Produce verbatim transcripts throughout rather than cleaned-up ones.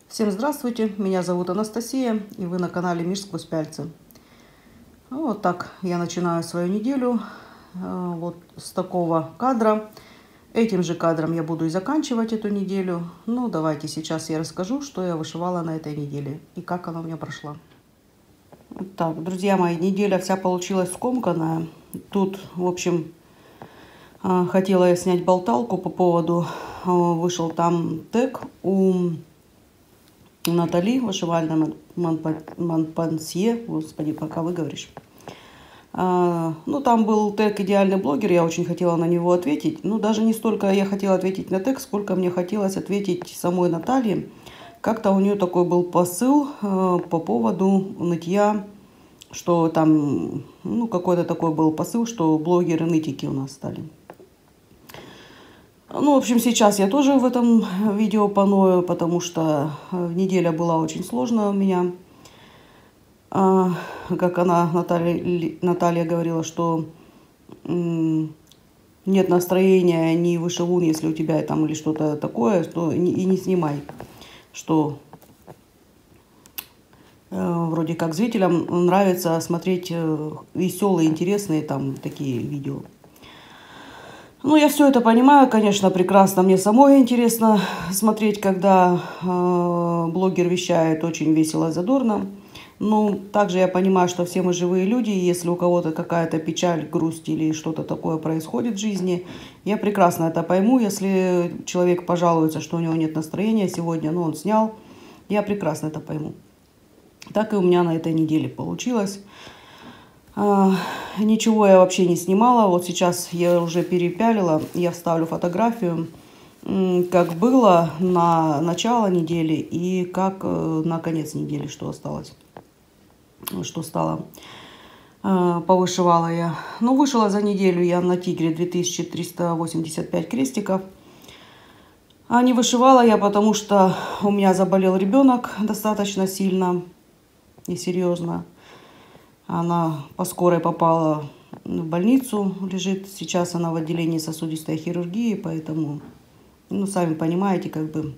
Всем здравствуйте, меня зовут Анастасия, и вы на канале Мир сквозь пяльцы. Ну, вот так я начинаю свою неделю, э, вот с такого кадра. Этим же кадром я буду и заканчивать эту неделю. Ну, давайте сейчас я расскажу, что я вышивала на этой неделе и как она у меня прошла. Так, друзья мои, неделя вся получилась скомканная. Тут, в общем, э, хотела я снять болталку по поводу, э, вышел там тег у Натали, вышивальная Монпансье, господи, пока выговоришь. А, ну, там был тег «Идеальный блогер», я очень хотела на него ответить. Ну, даже не столько я хотела ответить на тег, сколько мне хотелось ответить самой Наталье. Как-то у нее такой был посыл э, по поводу нытья, что там, ну, какой-то такой был посыл, что блогеры-нытики у нас стали. Ну, в общем, сейчас я тоже в этом видео поною, потому что неделя была очень сложная у меня. А, как она, Наталья, Наталья говорила, что м, нет настроения, не вышивун, если у тебя там или что-то такое, то и не снимай. Что э, вроде как зрителям нравится смотреть э, веселые, интересные там такие видео. Ну, я все это понимаю, конечно, прекрасно. Мне самой интересно смотреть, когда э, блогер вещает очень весело и задорно. Ну, также я понимаю, что все мы живые люди, и если у кого-то какая-то печаль, грусть или что-то такое происходит в жизни, я прекрасно это пойму. Если человек пожалуется, что у него нет настроения сегодня, но он снял, я прекрасно это пойму. Так и у меня на этой неделе получилось. Ничего я вообще не снимала. Вот сейчас я уже перепялила. Я вставлю фотографию, как было на начало недели и как на конец недели, что осталось. Что стало. Повышивала я. Ну, вышила за неделю я на Тигре две тысячи триста восемьдесят пять крестиков. А не вышивала я, потому что у меня заболел ребенок достаточно сильно и серьезно. Она по скорой попала в больницу, лежит. Сейчас она в отделении сосудистой хирургии, поэтому, ну, сами понимаете, как бы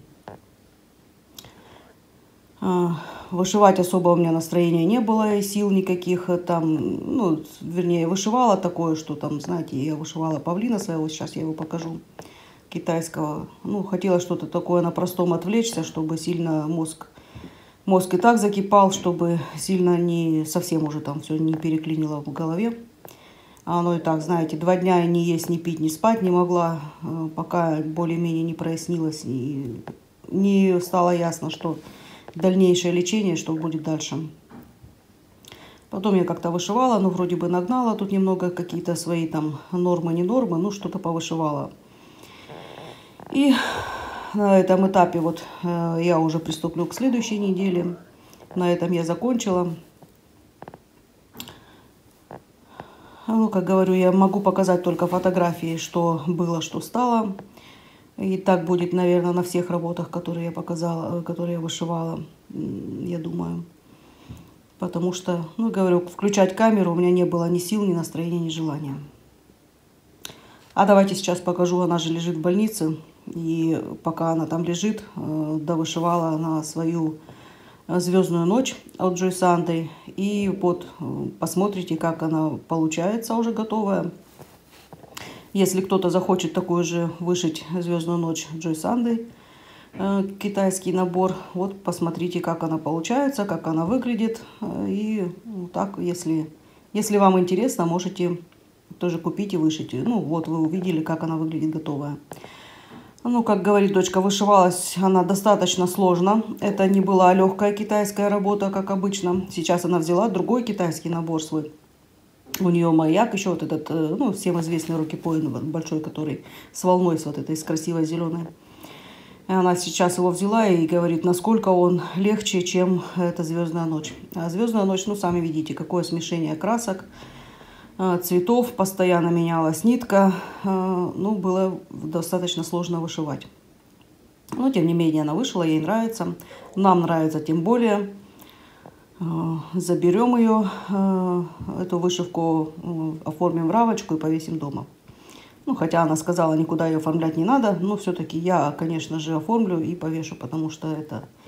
вышивать особо у меня настроения не было и сил никаких. Там, ну, вернее, вышивала такое, что там, знаете, я вышивала павлина своего, сейчас я его покажу, китайского. Ну, хотела что-то такое на простом отвлечься, чтобы сильно мозг... Мозг и так закипал, чтобы сильно не совсем уже там все не переклинило в голове. А оно и так, знаете, два дня ни есть, ни пить, ни спать не могла, пока более-менее не прояснилось и не стало ясно, что дальнейшее лечение, что будет дальше. Потом я как-то вышивала, ну, вроде бы нагнала тут немного какие-то свои там нормы, не нормы, ну, что-то повышивала. И на этом этапе вот э, я уже приступлю к следующей неделе. На этом я закончила. Ну, как говорю, я могу показать только фотографии, что было, что стало. И так будет, наверное, на всех работах, которые я показала, которые я вышивала, я думаю. Потому что, ну, говорю, включать камеру у меня не было ни сил, ни настроения, ни желания. А давайте сейчас покажу, она же лежит в больнице. И пока она там лежит, довышивала она свою «Звездную ночь» от Joy Sunday. И вот посмотрите, как она получается уже готовая. Если кто-то захочет такую же вышить «Звездную ночь» Joy Sunday, китайский набор, вот посмотрите, как она получается, как она выглядит. И так, если, если вам интересно, можете тоже купить и вышить. Ну вот, вы увидели, как она выглядит готовая. Ну, как говорит дочка, вышивалась она достаточно сложно. Это не была легкая китайская работа, как обычно. Сейчас она взяла другой китайский набор свой. У нее маяк, еще вот этот, ну, всем известный рукипоин большой, который с волной, с вот этой, с красивой зеленой. И она сейчас его взяла и говорит, насколько он легче, чем эта «Звездная ночь». А «Звездная ночь», ну, сами видите, какое смешение красок, цветов, постоянно менялась нитка, ну, было достаточно сложно вышивать. Но, тем не менее, она вышила, ей нравится, нам нравится тем более. Заберем ее, эту вышивку, оформим в рамочку и повесим дома. Ну, хотя она сказала, никуда ее оформлять не надо, но все-таки я, конечно же, оформлю и повешу, потому что это,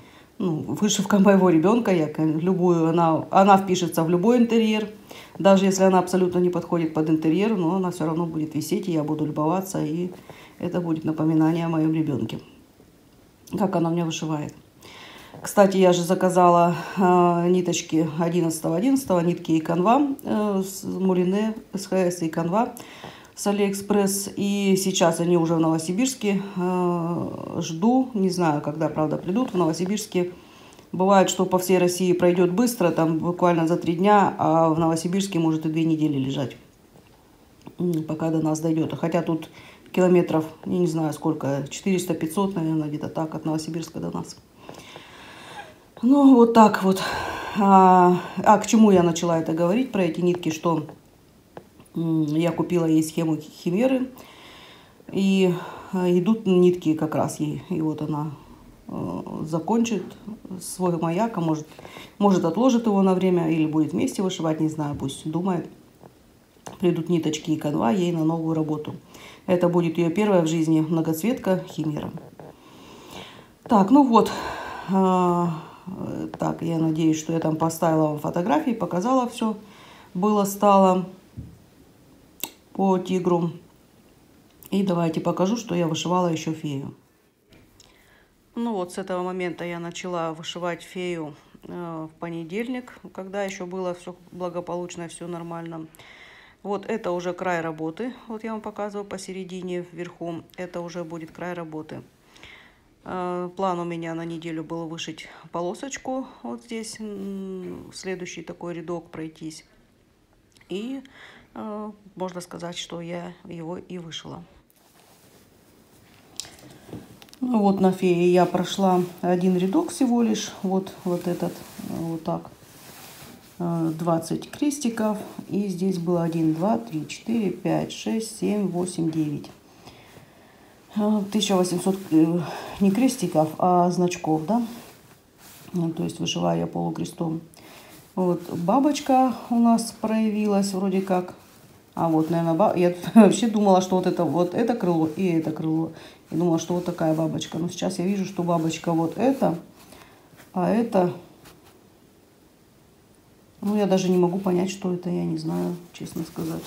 ну, вышивка моего ребенка, я любую, она, она впишется в любой интерьер. Даже если она абсолютно не подходит под интерьер, но она все равно будет висеть, и я буду любоваться, и это будет напоминание о моем ребенке. Как она у меня вышивает. Кстати, я же заказала э, ниточки одиннадцатого одиннадцатого, нитки и канва э, с Мулине, СХС и канва с Алиэкспресс. И сейчас они уже в Новосибирске. Э, жду, не знаю, когда, правда, придут в Новосибирске. Бывает, что по всей России пройдет быстро, там буквально за три дня, а в Новосибирске может и две недели лежать, пока до нас дойдет. Хотя тут километров, я не знаю сколько, четыреста-пятьсот, наверное, где-то так, от Новосибирска до нас. Ну, вот так вот. А, а к чему я начала это говорить, про эти нитки, что я купила ей схему химеры, и идут нитки как раз ей, и вот она закончит свой маяк, а может, может отложит его на время или будет вместе вышивать, не знаю, пусть думает. Придут ниточки и канва ей на новую работу. Это будет ее первая в жизни многоцветка химера. Так, ну вот. Так, я надеюсь, что я там поставила вам фотографии, показала все. Было, стало по тигру. И давайте покажу, что я вышивала еще фею. Ну вот, с этого момента я начала вышивать фею э, в понедельник, когда еще было все благополучно, все нормально. Вот это уже край работы. Вот я вам показываю посередине, вверху. Это уже будет край работы. Э, план у меня на неделю был вышить полосочку вот здесь, следующий такой рядок пройтись. И э, можно сказать, что я его и вышила. Ну вот на фее я прошла один рядок всего лишь, вот, вот этот, вот так, двадцать крестиков, и здесь было один, два, три, четыре, пять, шесть, семь, восемь, девять. тысяча восемьсот не крестиков, а значков, да, то есть вышиваю я полукрестом. Вот бабочка у нас проявилась вроде как. А вот, наверное, я вообще думала, что вот это вот это крыло и это крыло. Я думала, что вот такая бабочка. Но сейчас я вижу, что бабочка вот это, а это... Ну, я даже не могу понять, что это, я не знаю, честно сказать.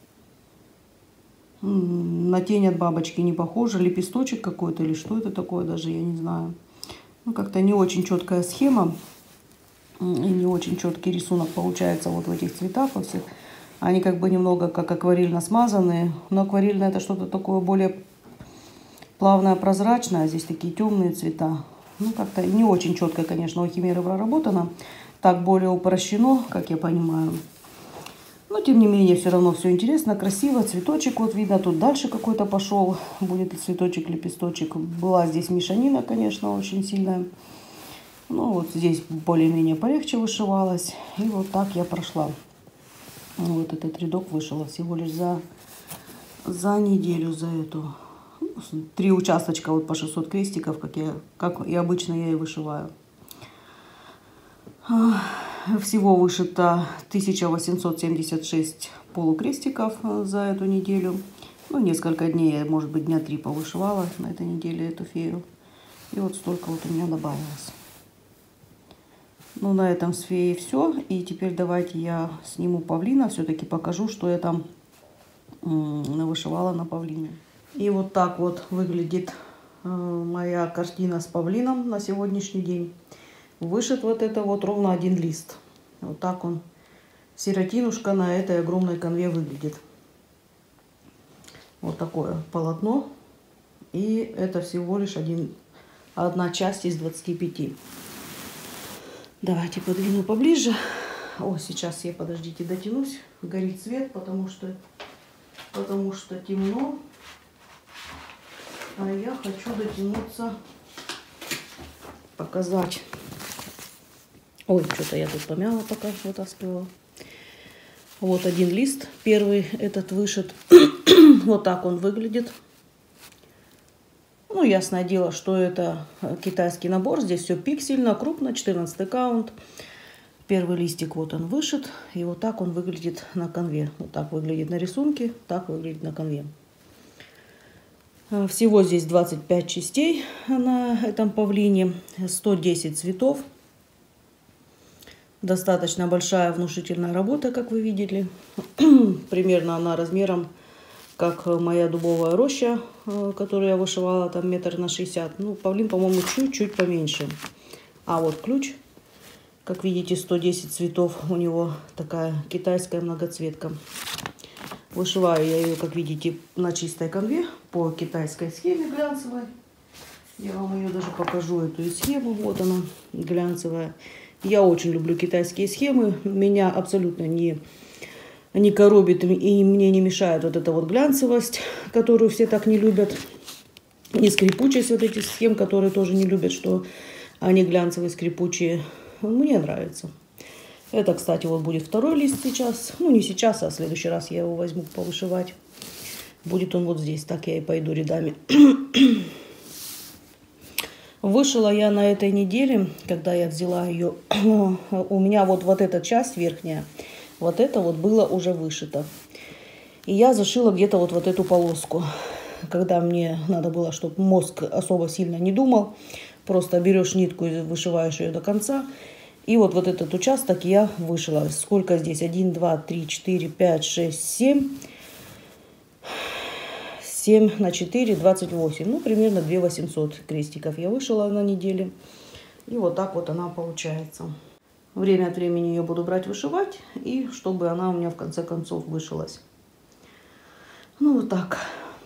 На тень от бабочки не похоже. Лепесточек какой-то или что это такое, даже я не знаю. Ну, как-то не очень четкая схема. И не очень четкий рисунок получается вот в этих цветах во всех. Они как бы немного как акварельно смазанные. Но акварельно это что-то такое более плавное, прозрачное. Здесь такие темные цвета. Ну, как-то не очень четко, конечно, у химеры проработано. Так более упрощено, как я понимаю. Но, тем не менее, все равно все интересно, красиво. Цветочек вот видно, тут дальше какой-то пошел. Будет цветочек, лепесточек. Была здесь мешанина, конечно, очень сильная. Ну, вот здесь более-менее полегче вышивалась. И вот так я прошла. Вот этот рядок вышила всего лишь за, за неделю, за эту. Три участочка вот по шестьсот крестиков, как, я, как и обычно я и вышиваю. Всего вышито тысяча восемьсот семьдесят шесть полукрестиков за эту неделю. Ну, несколько дней, может быть, дня три повышивала на этой неделе эту фею. И вот столько вот у меня добавилось. Ну, на этом с феей все. И теперь давайте я сниму павлина. Все-таки покажу, что я там вышивала на павлине. И вот так вот выглядит моя картина с павлином на сегодняшний день. Вышит вот это вот ровно один лист. Вот так он, сиротинушка, на этой огромной конве выглядит. Вот такое полотно. И это всего лишь один, одна часть из двадцати пяти. Давайте подвину поближе. О, сейчас я, подождите, дотянусь. Горит свет, потому что, потому что темно. А я хочу дотянуться, показать. Ой, что-то я тут помяла, пока вытаскивала. Вот один лист. Первый этот вышит. Вот так он выглядит. Ну, ясное дело, что это китайский набор. Здесь все пиксельно, крупно, четырнадцатый каунт. Первый листик вот он вышит. И вот так он выглядит на конве. Вот так выглядит на рисунке, так выглядит на конве. Всего здесь двадцать пять частей на этом павлине, сто десять цветов. Достаточно большая внушительная работа, как вы видели. Примерно она размером, как моя дубовая роща, которую я вышивала, там метр на шестьдесят. Ну, павлин, по-моему, чуть-чуть поменьше. А вот ключ, как видите, сто десять цветов. У него такая китайская многоцветка. Вышиваю я ее, как видите, на чистой канве по китайской схеме глянцевой. Я вам ее даже покажу, эту схему. Вот она, глянцевая. Я очень люблю китайские схемы. Меня абсолютно не, не коробит и мне не мешает вот эта вот глянцевость, которую все так не любят. И скрипучесть вот этих схем, которые тоже не любят, что они глянцевые, скрипучие. Мне нравится. Это, кстати, вот будет второй лист сейчас. Ну, не сейчас, а в следующий раз я его возьму повышивать. Будет он вот здесь. Так я и пойду рядами. Вышила я на этой неделе, когда я взяла ее, у меня вот, вот эта часть верхняя, вот это вот было уже вышито. И я зашила где-то вот, вот эту полоску. Когда мне надо было, чтобы мозг особо сильно не думал, просто берешь нитку и вышиваешь ее до конца. И вот, вот этот участок я вышила. Сколько здесь? один, два, три, четыре, пять, шесть, семь. семь на четыре, двадцать восемь. Ну, примерно две тысячи восемьсот крестиков я вышила на неделе. И вот так вот она получается. Время от времени ее буду брать вышивать. И чтобы она у меня в конце концов вышилась. Ну, вот так.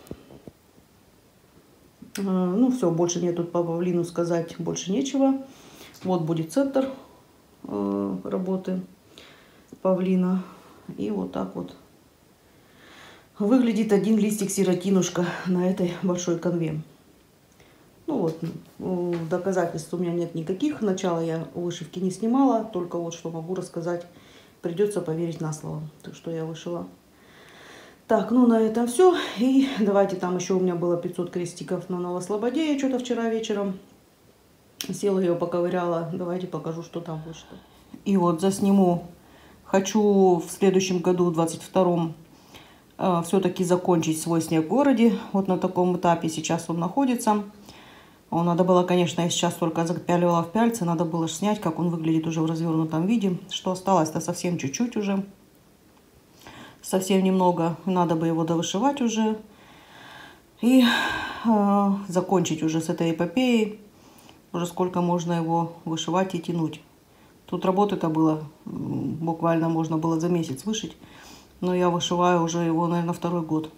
Ну, все, больше мне тут по павлину сказать больше нечего. Вот будет центр работы павлина. И вот так вот выглядит один листик сиротинушка на этой большой канве. Ну вот, доказательств у меня нет никаких. Начала я вышивки не снимала, только вот что могу рассказать. Придется поверить на слово, то, что я вышила. Так, ну на этом все. И давайте, там еще у меня было пятьсот крестиков на Новослободе. Я что-то вчера вечером села ее, поковыряла. Давайте покажу, что там вышло. И вот засниму. Хочу в следующем году, в двадцать втором, э, все-таки закончить свой снег в городе. Вот на таком этапе сейчас он находится. Он надо было, конечно, я сейчас только запяливала в пяльце. Надо было снять, как он выглядит уже в развернутом виде. Что осталось-то совсем чуть-чуть уже. Совсем немного. Надо бы его довышивать уже. И э, закончить уже с этой эпопеей. Уже сколько можно его вышивать и тянуть. Тут работы-то было, буквально можно было за месяц вышить. Но я вышиваю уже его, наверное, второй год.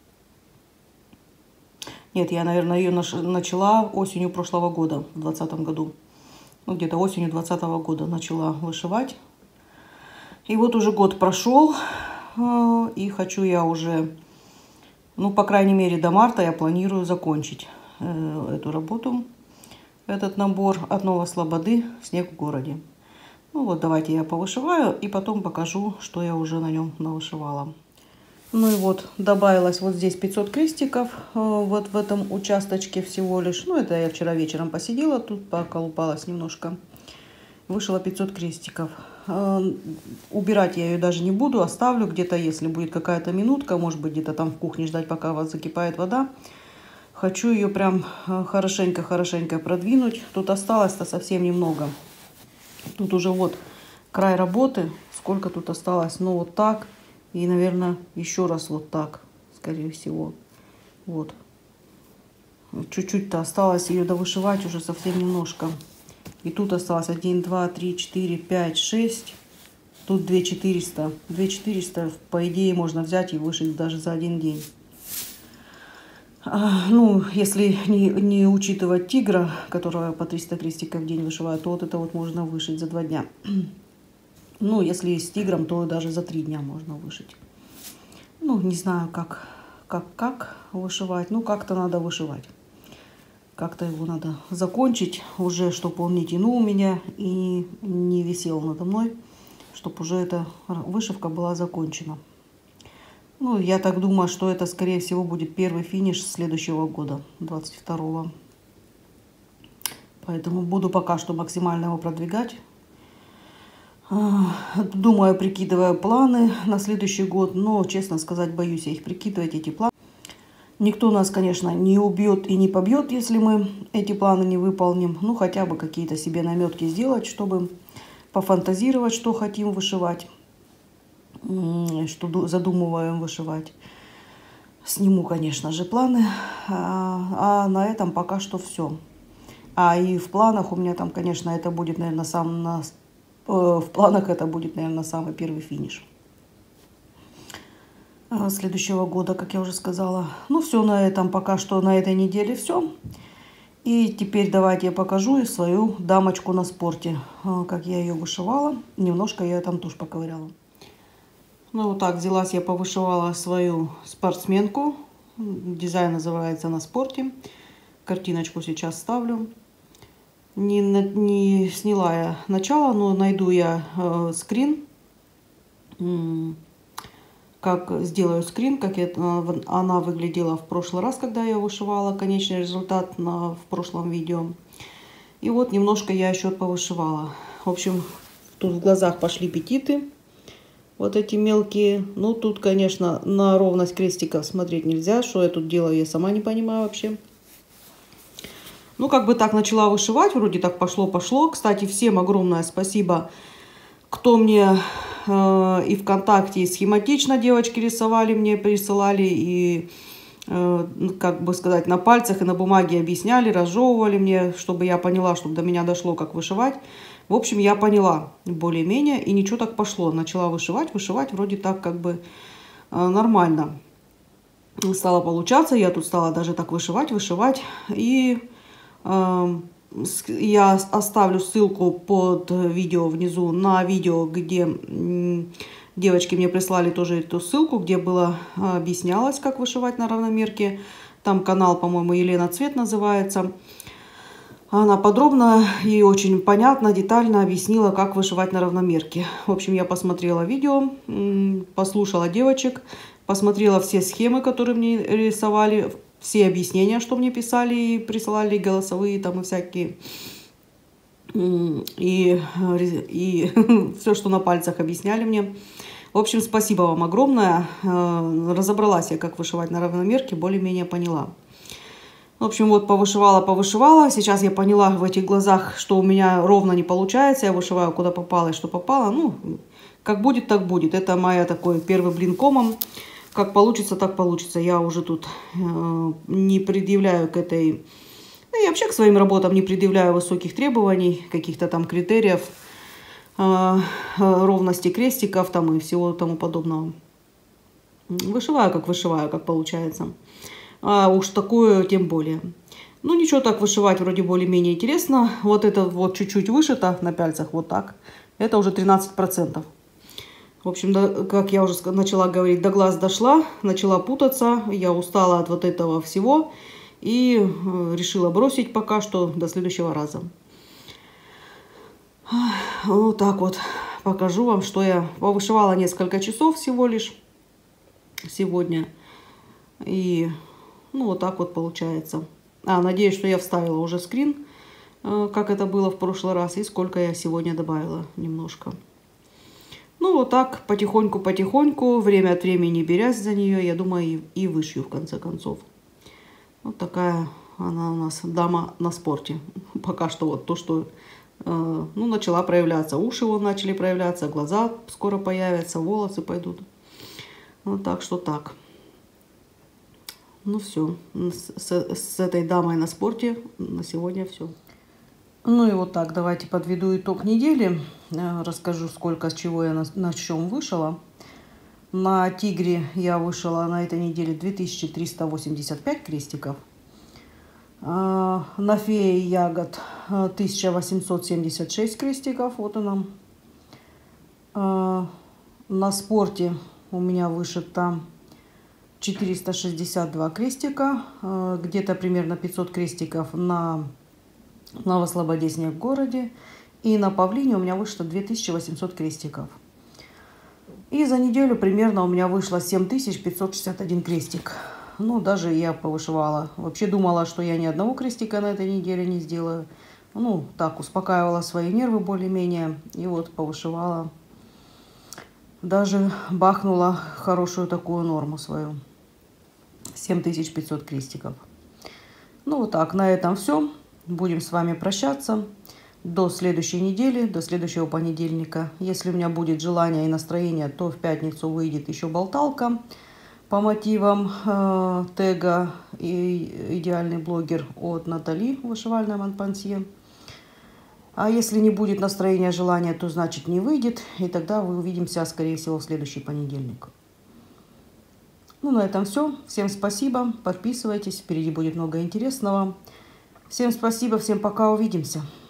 Нет, я, наверное, ее начала осенью прошлого года, в двадцатом году. Ну, где-то осенью двадцатого года начала вышивать. И вот уже год прошел. И хочу я уже, ну, по крайней мере, до марта я планирую закончить эту работу. Этот набор от Новослободы «Снег в городе». Ну вот, давайте я повышиваю и потом покажу, что я уже на нем навышивала. Ну и вот, добавилось вот здесь пятьсот крестиков, вот в этом участочке всего лишь. Ну, это я вчера вечером посидела, тут поколупалась немножко. Вышила пятьсот крестиков. Убирать я ее даже не буду, оставлю где-то, если будет какая-то минутка, может быть, где-то там в кухне ждать, пока у вас закипает вода. Хочу ее прям хорошенько-хорошенько продвинуть. Тут осталось-то совсем немного. Тут уже вот край работы. Сколько тут осталось? Ну, вот так. И, наверное, еще раз вот так, скорее всего. Вот. Чуть-чуть-то осталось ее довышивать уже совсем немножко. И тут осталось один, два, три, четыре, пять, шесть. Тут две тысячи четыреста. две тысячи четыреста, по идее, можно взять и вышить даже за один день. А, ну, если не, не учитывать тигра, которого по триста крестиков в день вышиваю, то вот это вот можно вышить за два дня. Ну, если с тигром, то даже за три дня можно вышить. Ну, не знаю, как, как, как вышивать. Ну, как-то надо вышивать. Как-то его надо закончить уже, чтобы он не тянул меня и не висел надо мной, чтобы уже эта вышивка была закончена. Ну, я так думаю, что это, скорее всего, будет первый финиш следующего года, двадцать второго. Поэтому буду пока что максимально его продвигать. Думаю, прикидываю планы на следующий год, но, честно сказать, боюсь я их прикидывать, эти планы. Никто нас, конечно, не убьет и не побьет, если мы эти планы не выполним. Ну, хотя бы какие-то себе наметки сделать, чтобы пофантазировать, что хотим вышивать, что задумываем вышивать. Сниму, конечно же, планы, а, а на этом пока что все. А и в планах у меня там, конечно, это будет, наверное, сам на, э, в планах это будет, наверное, самый первый финиш следующего года, как я уже сказала. Ну, все на этом пока что, на этой неделе все. И теперь давайте я покажу свою дамочку на спорте, как я ее вышивала. Немножко я там тушь поковыряла. Ну, вот так взялась, я повышивала свою спортсменку. Дизайн называется «На спорте». Картиночку сейчас ставлю. Не, не сняла я начало, но найду я э, скрин. Как сделаю скрин, как это, она выглядела в прошлый раз, когда я вышивала. Конечный результат на, в прошлом видео. И вот немножко я еще повышивала. В общем, тут в глазах пошли петиты. Вот эти мелкие. Ну, тут, конечно, на ровность крестиков смотреть нельзя. Что я тут делаю, я сама не понимаю вообще. Ну, как бы так начала вышивать. Вроде так пошло-пошло. Кстати, всем огромное спасибо, кто мне э, и ВКонтакте, и схематично девочки рисовали, мне присылали. И, э, как бы сказать, на пальцах и на бумаге объясняли, разжевывали мне, чтобы я поняла, чтобы до меня дошло, как вышивать. В общем, я поняла более-менее, и ничего так пошло. Начала вышивать, вышивать, вроде так как бы э, нормально стало получаться. Я тут стала даже так вышивать, вышивать. И э, я оставлю ссылку под видео внизу на видео, где э, девочки мне прислали тоже эту ссылку, где было э, объяснялось, как вышивать на равномерке. Там канал, по-моему, Елена Цвет называется. Она подробно и очень понятно, детально объяснила, как вышивать на равномерке. В общем, я посмотрела видео, послушала девочек, посмотрела все схемы, которые мне рисовали, все объяснения, что мне писали и присылали, голосовые там и всякие. И, и все, что на пальцах объясняли мне. В общем, спасибо вам огромное. Разобралась я, как вышивать на равномерке, более-менее поняла. В общем, вот повышивала, повышивала. Сейчас я поняла в этих глазах, что у меня ровно не получается. Я вышиваю, куда попало и что попало. Ну, как будет, так будет. Это моя такой первый блин комом. Как получится, так получится. Я уже тут э, не предъявляю к этой... Да и вообще к своим работам не предъявляю высоких требований, каких-то там критериев, э, ровности крестиков там и всего тому подобного. Вышиваю, как вышиваю, как получается. А уж такое тем более. Ну, ничего, так вышивать вроде более-менее интересно. Вот это вот чуть-чуть вышито на пяльцах, вот так. Это уже тринадцать процентов. В общем, да, как я уже начала говорить, до глаз дошла, начала путаться. Я устала от вот этого всего и решила бросить пока что до следующего раза. Вот так вот покажу вам, что я повышивала несколько часов всего лишь сегодня. И... ну, вот так вот получается. А, надеюсь, что я вставила уже скрин, как это было в прошлый раз, и сколько я сегодня добавила немножко. Ну, вот так, потихоньку-потихоньку, время от времени берясь за нее, я думаю, и, и вышью в конце концов. Вот такая она у нас дама на спорте. Пока что вот то, что, э, ну, начала проявляться. Уши вот начали проявляться, глаза скоро появятся, волосы пойдут. Вот так что так. Ну все, с, с этой дамой на спорте на сегодня все. Ну и вот так, давайте подведу итог недели. Расскажу, сколько с чего я на, на чем вышила. На тигре я вышила на этой неделе две тысячи триста восемьдесят пять крестиков. На фее ягод тысяча восемьсот семьдесят шесть крестиков. Вот она. На спорте у меня вышито четыреста шестьдесят два крестика, где-то примерно пятьсот крестиков на Новослободе, снег в городе. И на павлине у меня вышло две тысячи восемьсот крестиков. И за неделю примерно у меня вышло семь тысяч пятьсот шестьдесят один крестик. Ну, даже я повышивала. Вообще думала, что я ни одного крестика на этой неделе не сделаю. Ну, так, успокаивала свои нервы более-менее. И вот повышивала. Даже бахнула хорошую такую норму свою. семь тысяч пятьсот крестиков. Ну вот так, на этом все. Будем с вами прощаться до следующей недели, до следующего понедельника. Если у меня будет желание и настроение, то в пятницу выйдет еще болталка по мотивам э, тега и «Идеальный блогер» от Натали, вышивальная Монпансье. А если не будет настроения, желания, то значит не выйдет. И тогда мы увидимся, скорее всего, в следующий понедельник. Ну, на этом все. Всем спасибо. Подписывайтесь. Впереди будет много интересного. Всем спасибо. Всем пока. Увидимся.